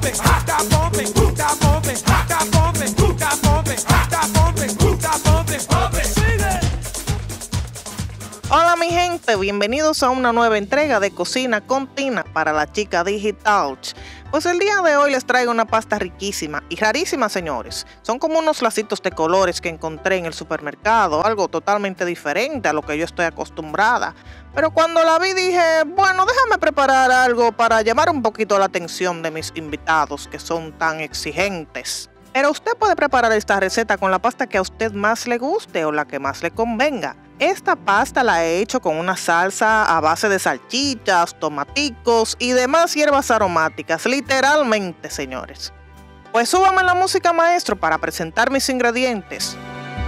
Hola mi gente, bienvenidos a una nueva entrega de Cocina con Tina para la chica Digital. Pues el día de hoy les traigo una pasta riquísima y rarísima, señores. Son como unos lacitos de colores que encontré en el supermercado, algo totalmente diferente a lo que yo estoy acostumbrada. Pero cuando la vi dije, bueno, déjame preparar algo para llamar un poquito la atención de mis invitados que son tan exigentes. Pero usted puede preparar esta receta con la pasta que a usted más le guste o la que más le convenga. Esta pasta la he hecho con una salsa a base de salchichas, tomaticos y demás hierbas aromáticas, literalmente, señores. Pues súbame la música, maestro, para presentar mis ingredientes.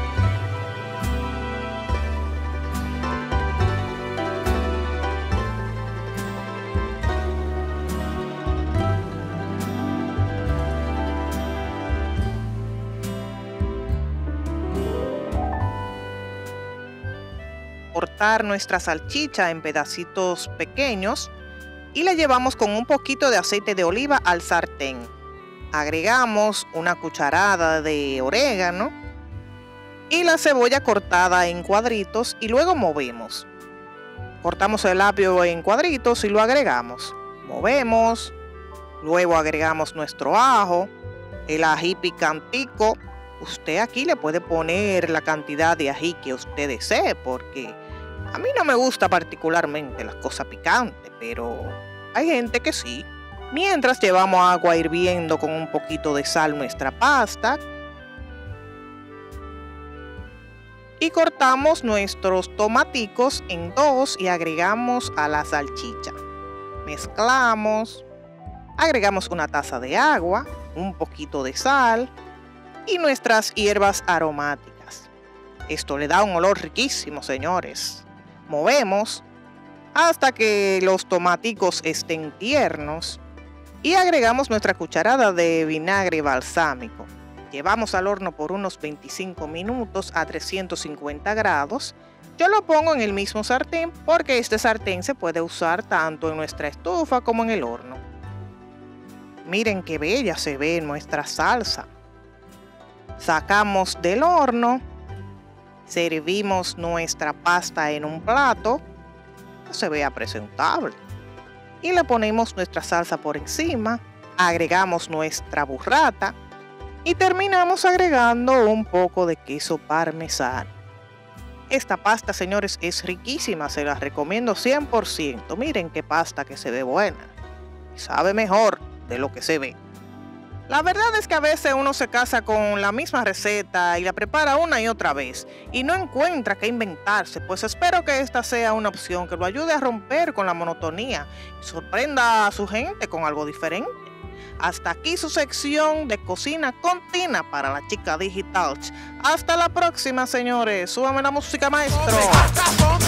Cortar nuestra salchicha en pedacitos pequeños y la llevamos con un poquito de aceite de oliva al sartén. Agregamos una cucharada de orégano y la cebolla cortada en cuadritos y luego movemos. Cortamos el apio en cuadritos y lo agregamos. Movemos, luego agregamos nuestro ajo, el ají picantico. Usted aquí le puede poner la cantidad de ají que usted desee porque a mí no me gusta particularmente las cosas picantes, pero hay gente que sí. Mientras llevamos agua hirviendo con un poquito de sal nuestra pasta y cortamos nuestros tomaticos en dos y agregamos a la salchicha. Mezclamos, agregamos una taza de agua, un poquito de sal y nuestras hierbas aromáticas. Esto le da un olor riquísimo, señores. Movemos hasta que los tomaticos estén tiernos y agregamos nuestra cucharada de vinagre balsámico. Llevamos al horno por unos 25 minutos a 350 grados. Yo lo pongo en el mismo sartén porque este sartén se puede usar tanto en nuestra estufa como en el horno. Miren qué bella se ve nuestra salsa. Sacamos del horno, servimos nuestra pasta en un plato que se vea presentable y le ponemos nuestra salsa por encima, agregamos nuestra burrata y terminamos agregando un poco de queso parmesano. Esta pasta, señores, es riquísima, se la recomiendo 100%. Miren qué pasta que se ve buena, sabe mejor de lo que se ve. La verdad es que a veces uno se casa con la misma receta y la prepara una y otra vez y no encuentra qué inventarse, pues espero que esta sea una opción que lo ayude a romper con la monotonía y sorprenda a su gente con algo diferente. Hasta aquí su sección de Cocina con Tina para la chica Digital. Hasta la próxima, señores. Súbame la música, maestro.